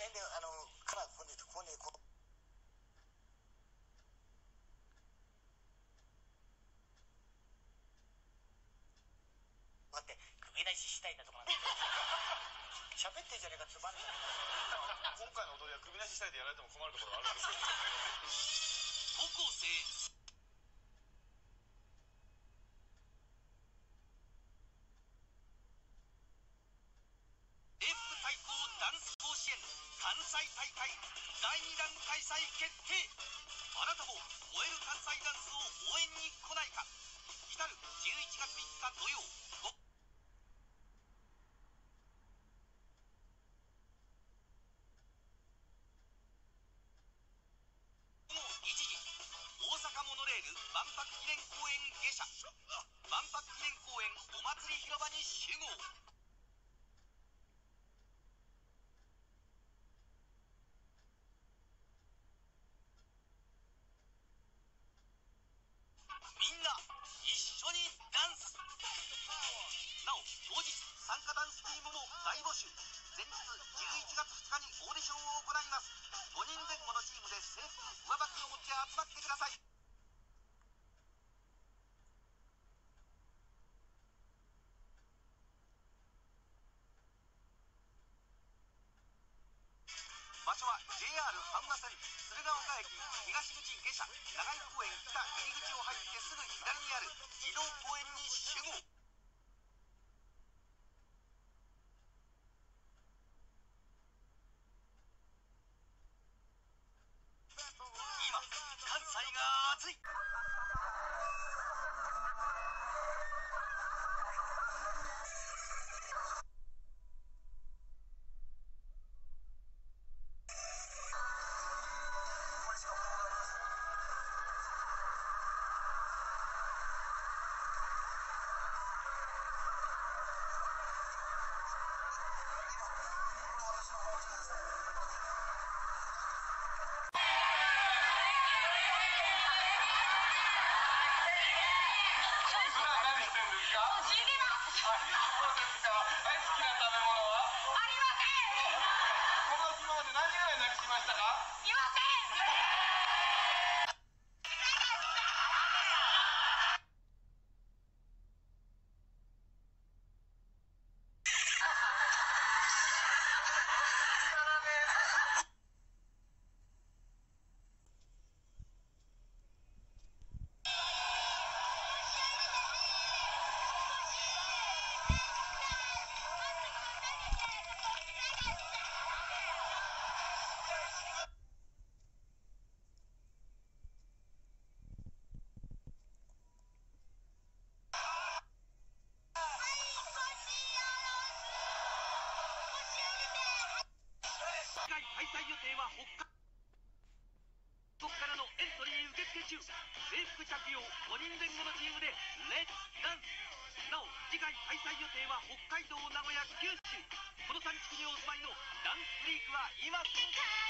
辺でからここに待って首なししたいんだとかなんだ喋ってんじゃねえかつまんない今回の踊りは首なししたいでやられても困るところがあるんですけど高校生制服対抗ダンス甲子園関西大会第2弾開催決定。あなたも燃える関西ダンスを応援に来ないか。来たる11月3日土曜午後1時、大阪モノレール万博記念公園下車。万博記念公園お祭り広場に集合。みんな一緒にダンス。なお当日参加ダンスチームも大募集。前日11月2日にオーディションを行います。5人前後のチームで制服上履きを持って集まってください。場所は JR 阪和線鶴岡駅東口下車長井公園北入り口を入ってすぐ左にある児童公園に集合。今関西が熱い。開催予定は北海道からのエントリー受付中。制服着用5人前後のチームでレッツダンス。なお次回開催予定は北海道名古屋九州。この3地区にお住まいのダンスフリークはいます。